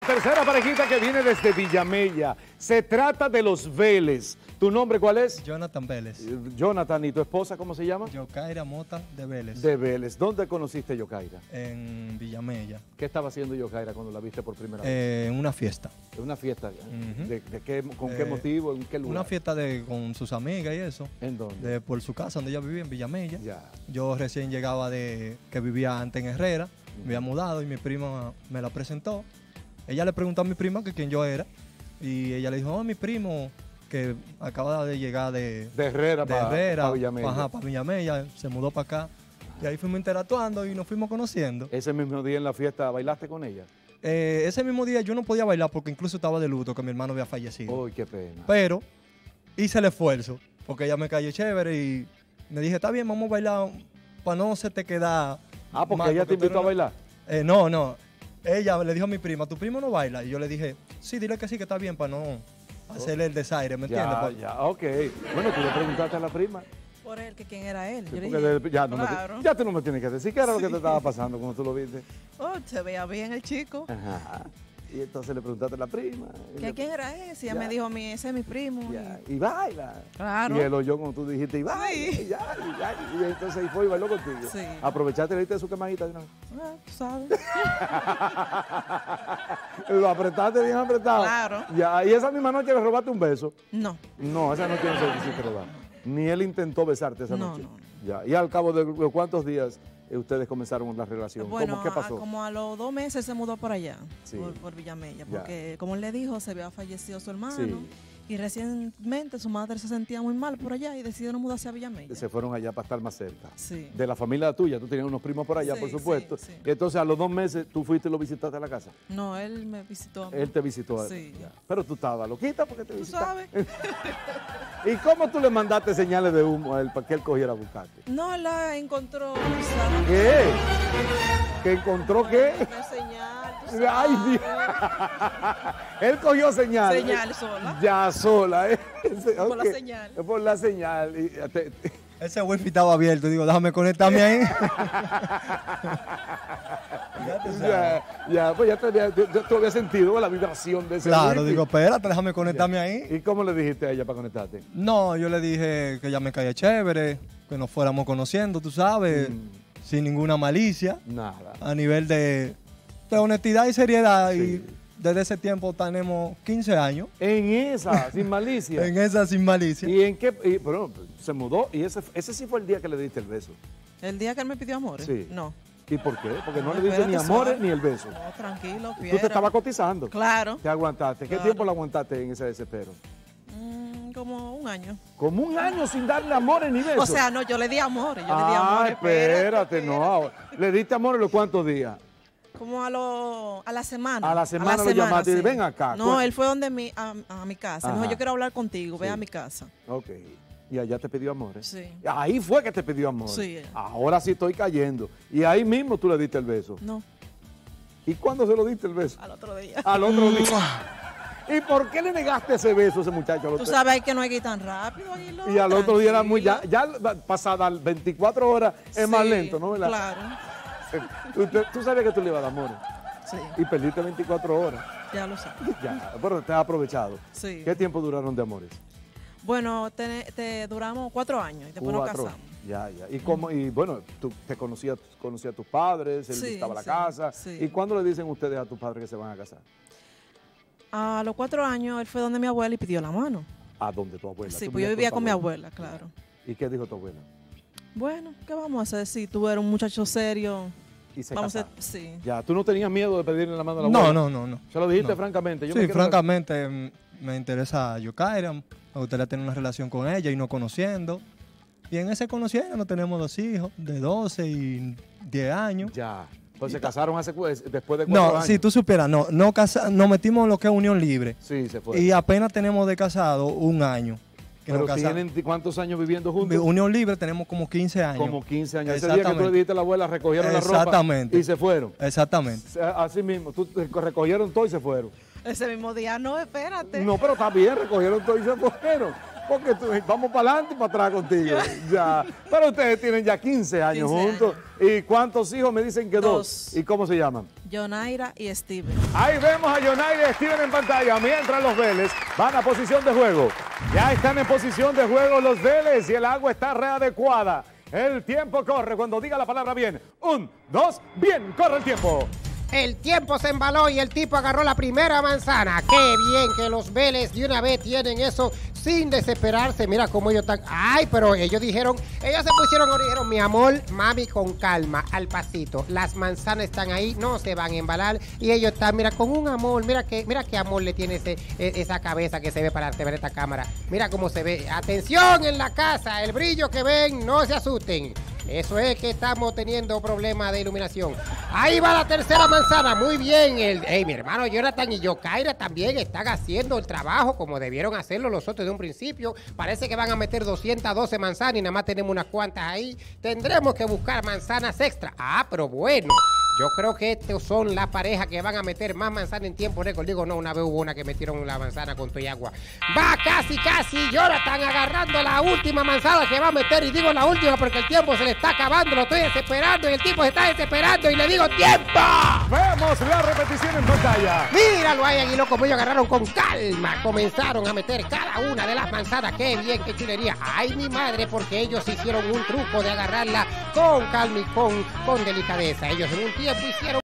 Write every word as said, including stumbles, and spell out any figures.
tercera parejita que viene desde Villamella. Se trata de los Vélez. ¿Tu nombre cuál es? Jonathan Vélez. Jonathan, ¿y tu esposa cómo se llama? Yokaira Mota de Vélez. De Vélez. ¿Dónde conociste a Yokaira? En Villamella. ¿Qué estaba haciendo Yokaira cuando la viste por primera vez? Eh, en una fiesta. ¿En una fiesta? Uh-huh. ¿De, de qué, ¿Con qué Eh, motivo? ¿En qué lugar? Una fiesta de, con sus amigas y eso. ¿En dónde? De, por su casa, donde ella vivía, en Villamella. Ya. Yo recién llegaba de que vivía antes en Herrera. Me había mudado y mi prima me la presentó. Ella le preguntó a mi prima que quién yo era. Y ella le dijo, oh, mi primo, que acaba de llegar de, de Herrera para pa Villamella. Ajá, para Villamella, se mudó para acá. Y ahí fuimos interactuando y nos fuimos conociendo. ¿Ese mismo día en la fiesta bailaste con ella? Eh, ese mismo día yo no podía bailar porque incluso estaba de luto, que mi hermano había fallecido. ¡Uy, qué pena! Pero hice el esfuerzo, porque ella me cayó chévere y me dije, está bien, vamos a bailar para no se te queda. Ah, porque mal, ella porque te invitó a bailar. Eh, no, no. Ella le dijo a mi prima, ¿tu primo no baila? Y yo le dije, sí, dile que sí, que está bien para no hacerle el desaire, ¿me entiendes? Ya, Porque... ya, ok. Bueno, tú le preguntaste a la prima. Por él, que quién era él. Sí, yo dije, de, ya, no claro. me, ya tú no me tienes que decir qué era sí. lo que te estaba pasando cuando tú lo viste. Oh, se veía bien el chico. Ajá. Y entonces le preguntaste a la prima. ¿Que le... quién era ese? Ella ya. me dijo, mi, ese es mi primo. Ya. Y... y baila. Claro. Y él oyó como tú dijiste, y baila. Sí. Y, ya, y, ya, y entonces ahí fue y bailó contigo. Sí. ¿Aprovechaste y le diste su quemadita de una vez? Ah, tú sabes. ¿Lo apretaste bien apretado? Claro. Ya. ¿Y esa misma noche le robaste un beso? No. No, esa noche no se quisiste robar. Ni él intentó besarte esa no, noche. No, no. Ya. ¿Y al cabo de cuántos días ustedes comenzaron la relación? Bueno, ¿Cómo, ¿qué pasó? A, como a los dos meses se mudó por allá, sí. por, por Villamella, porque ya. Como él le dijo, se había fallecido su hermano. Sí. Y recientemente su madre se sentía muy mal por allá y decidieron mudarse a Villamella. Se fueron allá para estar más cerca. Sí. De la familia tuya, tú tenías unos primos por allá, sí, por supuesto. Sí, sí. Y entonces a los dos meses tú fuiste y lo visitaste a la casa. No, él me visitó a mí. Él te visitó a Sí. Ya. Pero tú estabas loquita porque te ¿Tú visitaste. sabes? ¿Y cómo tú le mandaste señales de humo a él para que él cogiera a buscarte? No, él la encontró. ¿Sabes? ¿Qué? ¿Que encontró qué? Una señal. Ay, Dios. Él cogió señal. Señal sola. Ya sola. ¿eh? Por okay. la señal. Por la señal. Y te, te... Ese wifi estaba abierto. Digo, déjame conectarme ahí. ya, te ya, ya, pues ya te había, ya te había sentido la vibración de ese Claro, wifi. digo, espérate, déjame conectarme ya. ahí. ¿Y cómo le dijiste a ella para conectarte? No, yo le dije que ella me caía chévere, que nos fuéramos conociendo, tú sabes, mm. sin ninguna malicia. Nada. A nivel de, de honestidad y seriedad. Sí. Y desde ese tiempo tenemos quince años. En esa, sin malicia. En esa, sin malicia. ¿Y en qué? Y, bueno, se mudó y ese, ese sí fue el día que le diste el beso. ¿El día que él me pidió amores? Sí. No. ¿Y por qué? Porque no, no le diste ni amores suave. ni el beso. No, tranquilo, fiera. Tú te estabas cotizando. Claro. Te aguantaste. ¿Qué claro. tiempo lo aguantaste en ese desespero? Mm, como un año. Como un año sin darle amores ni besos. O sea, no, yo le di amores. Yo ah, le di amores. espérate, espérate, no. ¿Le diste amores los cuántos días? Como a, lo, a la semana. A la semana, a la lo semana llamaste sí. y ven acá. No, ¿cuál? Él fue donde mi, a, a mi casa. Ajá. Me dijo, yo quiero hablar contigo, sí. Ve a mi casa. Ok. Y allá te pidió amores. Sí. Ahí fue que te pidió amores. Sí. Ahora sí estoy cayendo. Y ahí mismo tú le diste el beso. No. ¿Y cuándo se lo diste el beso? Al otro día. Al otro día. ¿Y por qué le negaste ese beso a ese muchacho? Tú sabes que no hay que ir tan rápido. Aguilo, y al tranquilo. otro día era muy... Ya, ya pasadas veinticuatro horas es sí, más lento, ¿no? ¿Verdad? Claro. Tú, tú sabías que tú le ibas a dar amores. Sí. Y perdiste veinticuatro horas. Ya lo sabes. Ya, pero te has aprovechado. Sí. ¿Qué tiempo duraron de amores? Bueno, te, te duramos cuatro años y después cuatro. nos casamos. Ya, ya. Y, cómo, y bueno, tú te conocías conocía a tus padres, él sí, visitaba la sí, casa. Sí. ¿Y cuándo le dicen ustedes a tus padres que se van a casar? A los cuatro años él fue donde mi abuela y pidió la mano. ¿A dónde tu abuela? Sí, pues yo vivía con, con mi abuela, claro. ¿Y qué dijo tu abuela? Bueno, ¿qué vamos a hacer? Si tú eres un muchacho serio. Y se vamos casaron. A, sí. Ya, ¿tú no tenías miedo de pedirle la mano a la abuela? No, no, no. no. ¿Se lo dijiste no. francamente? Yo sí, me francamente ver... me interesa Yokaira, me gustaría tener una relación con ella y no conociendo. Y en ese conociendo no tenemos dos hijos de doce y diez años. Ya. Pues se casaron hace, después de cuatro no, años. No, si tú supieras, no, no casa, nos metimos en lo que es unión libre. Sí, se fue. Y apenas tenemos de casado un año. Que Pero nos ¿tienen cuántos años viviendo juntos? Unión libre tenemos como quince años. Como quince años. Ese día que tú le dijiste a la abuela, recogieron la ropa Exactamente. y se fueron. Exactamente. Así mismo, tú recogieron todo y se fueron. Ese mismo día, no, espérate. No, pero está bien, recogieron todo y se fueron. porque tú- vamos para adelante y para atrás contigo. Ya. Pero ustedes tienen ya quince años quince juntos. ¿Y cuántos hijos? Me dicen que dos. Dos. ¿Y cómo se llaman? Yonaira y Steven. Ahí vemos a Yonaira y Steven en pantalla, mientras los Vélez van a posición de juego. Ya están en posición de juego los Vélez y el agua está readecuada. El tiempo corre cuando diga la palabra bien. Un, dos, bien, corre el tiempo. El tiempo se embaló y el tipo agarró la primera manzana. Qué bien que los Vélez de una vez tienen eso sin desesperarse. Mira cómo ellos están. Ay, pero ellos dijeron, ellos se pusieron y dijeron, mi amor, mami, con calma, al pasito. Las manzanas están ahí, no se van a embalar. Y ellos están, mira, con un amor. Mira que, mira qué amor le tiene ese, esa cabeza que se ve para ver esta cámara. Mira cómo se ve. Atención en la casa, el brillo que ven, no se asusten. Eso es que estamos teniendo problemas de iluminación. Ahí va la tercera manzana. Muy bien. El, hey, mi hermano Jonathan y Yokaira también están haciendo el trabajo como debieron hacerlo los otros de un principio. Parece que van a meter doscientas doce manzanas y nada más tenemos unas cuantas ahí. Tendremos que buscar manzanas extra. Ah, pero bueno. Yo creo que estos son las parejas que van a meter más manzana en tiempo récord. Digo, no, una vez hubo una que metieron la manzana con todo y agua. Va casi, casi. Jonathan agarrando la última manzana que va a meter. Y digo la última porque el tiempo se le está acabando. Lo estoy desesperando y el tipo se está desesperando. Y le digo, ¡tiempo! Vemos la repetición en pantalla. Míralo ahí, Aguiló, como ellos agarraron con calma. Comenzaron a meter cada una de las manzanas. ¡Qué bien, qué chulería! ¡Ay, mi madre! Porque ellos hicieron un truco de agarrarla con calma y con, con delicadeza. Ellos en un tiempo hicieron